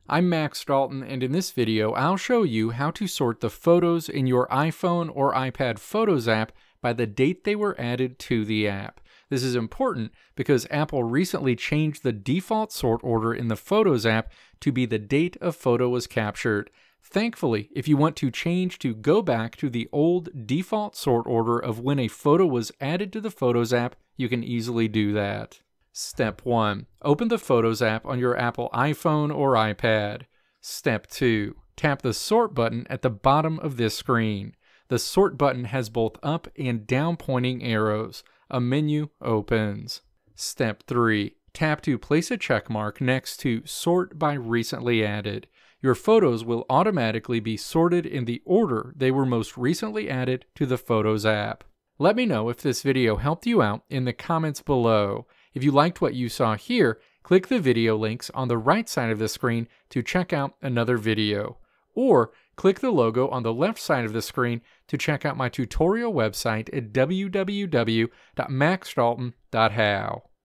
I'm Max Dalton, and in this video I'll show you how to sort the photos in your iPhone or iPad Photos app by the date they were added to the app. This is important because Apple recently changed the default sort order in the Photos app to be the date a photo was captured. Thankfully, if you want to change to go back to the old default sort order of when a photo was added to the Photos app, you can easily do that. Step 1. Open the Photos app on your Apple iPhone or iPad. Step 2. Tap the Sort button at the bottom of this screen. The Sort button has both up and down pointing arrows. A menu opens. Step 3. Tap to place a check mark next to Sort by Recently Added. Your photos will automatically be sorted in the order they were most recently added to the Photos app. Let me know if this video helped you out in the comments below. If you liked what you saw here, click the video links on the right side of the screen to check out another video. Or click the logo on the left side of the screen to check out my tutorial website at www.maxdalton.how.